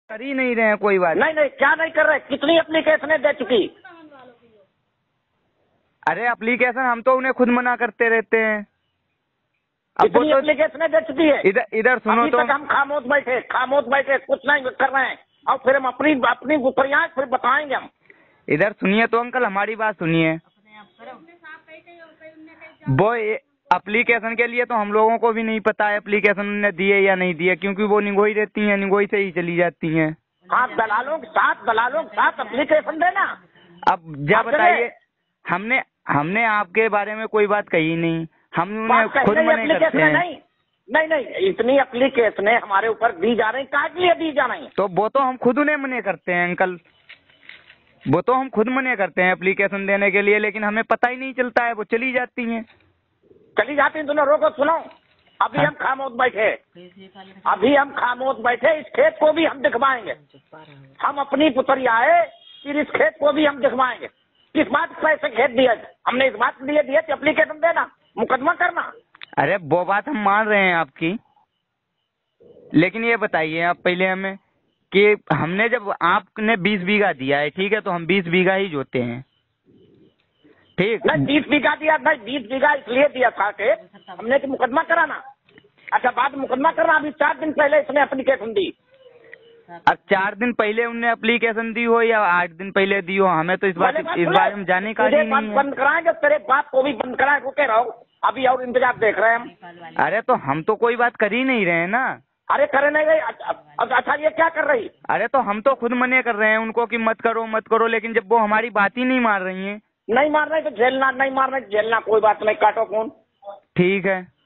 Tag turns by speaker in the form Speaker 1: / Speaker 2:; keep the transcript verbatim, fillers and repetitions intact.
Speaker 1: कर ही नहीं रहे हैं कोई बात।
Speaker 2: नहीं नहीं, क्या नहीं कर रहे? कितनी एप्लीकेशनें दे चुकी?
Speaker 1: अरे एप्लीकेशन हम तो उन्हें खुद मना करते रहते हैं। अब
Speaker 2: कितनी
Speaker 1: तो
Speaker 2: एप्लीकेशनें दे चुकी है?
Speaker 1: इधर इधर सुनो
Speaker 2: अभी
Speaker 1: तो।
Speaker 2: तक हम खामोश बैठे खामोश बैठे कुछ नहीं कर रहे हैं, और फिर हम अपनी अपनी उपरियां फिर बताएंगे हम।
Speaker 1: इधर सुनिए तो अंकल, हमारी बात सुनिए। वो एप्लीकेशन के लिए तो हम लोगों को भी नहीं पता है एप्लीकेशन उन्होंने दिए या नहीं दिए, क्योंकि वो निगोई रहती हैं, निगोई से ही चली जाती हैं।
Speaker 2: हाँ, दलालों के साथ दलालों के साथ एप्लीकेशन देना।
Speaker 1: अब जा बताइए, हमने हमने आपके बारे में कोई बात कही नहीं, हम उन्हें खुद मना करते हैं।
Speaker 2: नहीं नहीं नहीं, इतनी एप्लीकेशनें हमारे ऊपर दी जा रही, कहाँ के लिए दी जा रही?
Speaker 1: तो वो तो हम खुद उन्हें मना करते हैं अंकल, वो तो हम खुद मना करते हैं एप्लीकेशन देने के लिए, लेकिन हमें पता ही नहीं चलता है, वो चली जाती हैं।
Speaker 2: चली जाती हैं, तुमने रोको। सुनो, अभी हम खामोश बैठे अभी हम खामोश बैठे इस खेत को भी हम दिखवाएंगे। हम अपनी पुतरिया है, फिर इस खेत को भी हम दिखवाएंगे। किस बात पैसे खेत दिया? हमने इस बात के लिए दिए कि एप्लीकेशन देना, मुकदमा करना।
Speaker 1: अरे वो बात हम मान रहे हैं आपकी, लेकिन ये बताइए आप पहले हमें कि हमने जब आपने बीस बीघा दिया है, ठीक है, तो हम बीस बीघा ही जोते हैं, ठीक?
Speaker 2: नहीं, बीस बीघा दिया नहीं, बीस बीघा इसलिए दिया था कि हमने कि मुकदमा कराना। अच्छा, बाद में मुकदमा करना। अभी चार दिन पहले इसने एप्लीकेशन दी।
Speaker 1: अब चार दिन पहले उनने एप्लीकेशन दी हो या आठ दिन पहले दी हो, हमें तो इस बात इस बारे में जाने का ही नहीं है।
Speaker 2: बंद कराएंगे, तेरे बाप को भी बंद कराए, रुके रहो, अभी और इंतजार देख रहे हैं हम।
Speaker 1: अरे तो हम तो कोई बात कर ही नहीं रहे हैं ना।
Speaker 2: अरे करे नहीं गई। अच्छा, ये क्या कर रही?
Speaker 1: अरे तो हम तो खुद मना कर रहे हैं उनको कि मत करो मत करो, लेकिन जब वो हमारी बात ही नहीं मान रही हैं।
Speaker 2: नहीं मार रहे तो झेलना, नहीं मार रहे तो झेलना, कोई बात नहीं, काटो फोन।
Speaker 1: ठीक है।